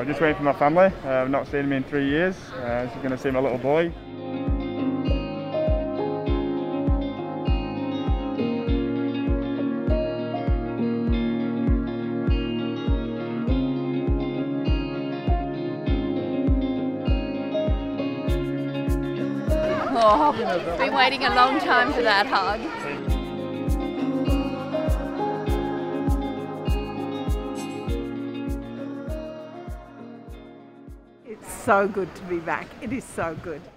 I'm just waiting for my family. I've not seen them in 3 years. She's going to see my little boy. Oh, been waiting a long time for that hug. It's so good to be back. It is so good.